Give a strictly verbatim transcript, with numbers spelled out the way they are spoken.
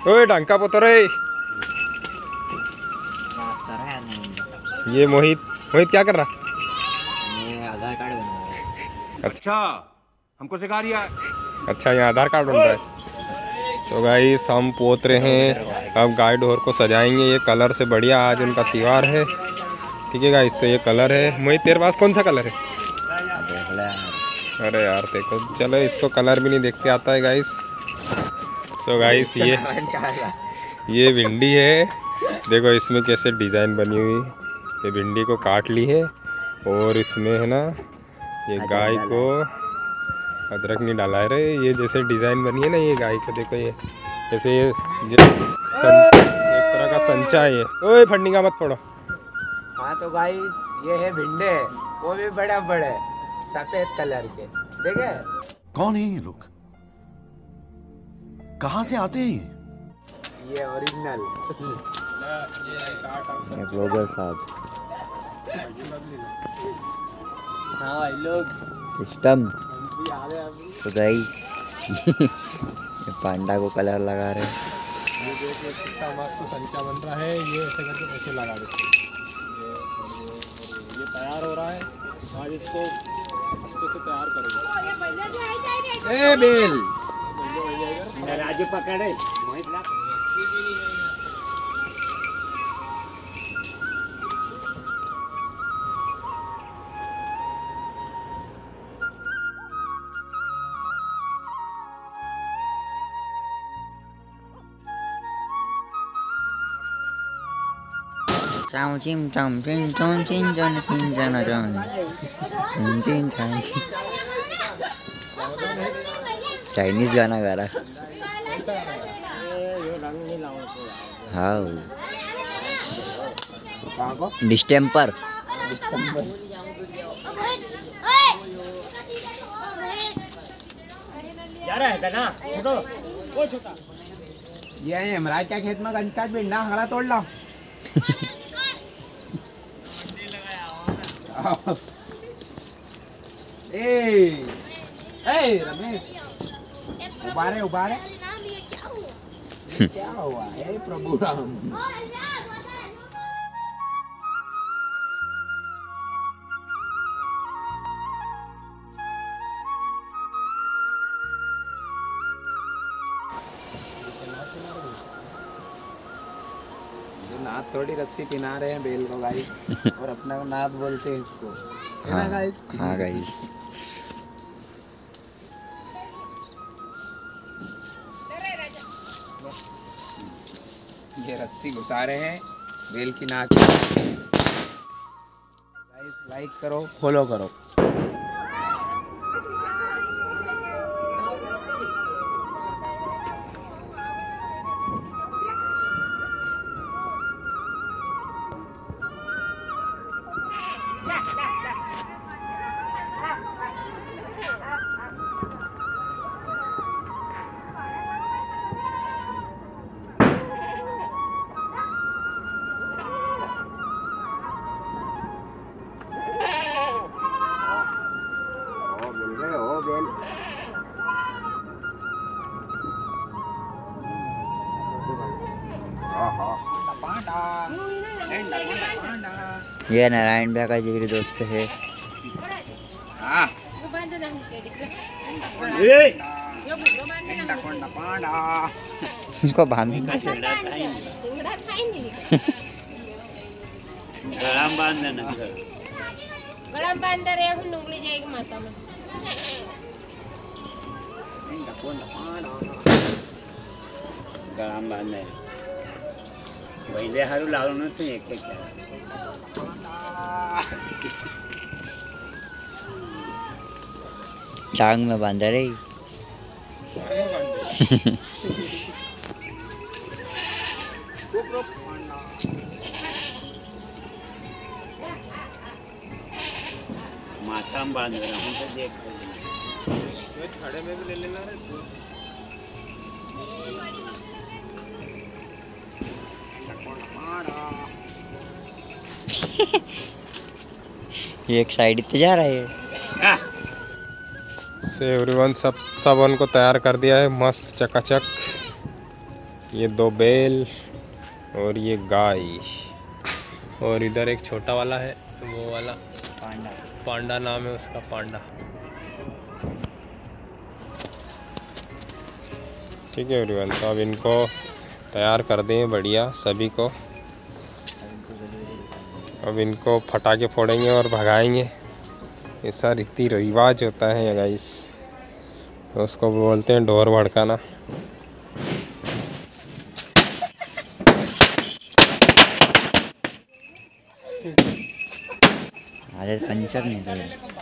ओए ढंका पुत्र है ये मोहित। मोहित क्या कर रहा? मैं आधार कार्ड बना रहा हूँ। अच्छा हमको सिखा रिया है। अच्छा यहाँ आधार कार्ड बन रहा है। सो गाइस हम पोत रहे हैं, अब गाय ढोर को सजाएंगे ये कलर से बढ़िया। आज उनका त्योहार है, ठीक है गाइस। तो ये कलर है। मोहित तेरे पास कौन सा कलर है? देख ले यार। अरे यार देखो, चलो इसको कलर भी नहीं देखते आता है गाइस। सो गाइस ये ये भिंडी है, देखो इसमें कैसे डिज़ाइन बनी हुई। ये भिंडी को काट ली है और इसमें है ना ये गाय को अदरक नहीं डाला है रे। ये जैसे डिज़ाइन बनी है ना ये गाय को, देखो ये जैसे ये, ये सन, एक तरह का संचा है ये। ओए फटनी का मत फोड़ो। हाँ तो गाइस ये है भिंडे, वो भी बड़े बड़े सफेद कलर के। देखे कौन है ये लोग, कहाँ से आते हैं ये? ये ओरिजिनल ब्लॉगर साहब। हाँ भाई लोग सिस्टम। तो गाइस पांडा को कलर लगा रहे हैं। ये देखो कितना मस्त संचा बन रहा है। ये ऐसे करके ऐसे लगा देते हैं। ये तैयार हो रहा है, आज इसको अच्छे से तैयार करेंगे। ए बेल राजू पकड़े। चाउ चिम चाम चिम चोन चिन चोन चिन चोन चोन चिन चिन चाइन। चाइनीज गाना गा रहा। हाँ डिस्टेम्पर। ये हमारा क्या खेत में घंटा भिंडा खड़ा तोड़ लो। ए ए रमेश उबारे उबारे क्या हुआ है प्रभु राम। नाथ थोड़ी रस्सी पिना रहे हैं बेल को गाइस, और अपना को नाथ बोलते हैं इसको, है ना गाइस? हाँ गाइस। ये रस्सी घुसा रहे हैं बेल की नाक। गाइस लाइक करो, फॉलो करो। ये नारायण भैया का जिगरी दोस्त है। इसको बांधने का गलाम बांध देना। गलाम बांध रहे हैं, नुंगली जाएगी माता में। गलाम बांध दे पहले हारू लालो न तो एक एक टांग में बांधा रही। माथा में बांध रहा हूँ तो देख खड़े में भी ले लेना रे। ये एक साइड पे जा रहा है। से एवरीवन सब सब उनको तैयार कर दिया है मस्त चकाचक। ये दो बैल और ये गाय, और इधर एक छोटा वाला है, वो वाला पांडा। पांडा नाम है उसका, पांडा। ठीक है एवरीवन, तो अब इनको तैयार कर दें बढ़िया सभी को। अब इनको फटाके फोड़ेंगे और भगाएंगे। ऐसा रीति रिवाज होता है गाइस, तो उसको बोलते हैं ढोर भड़काना। अरे पंचर निकल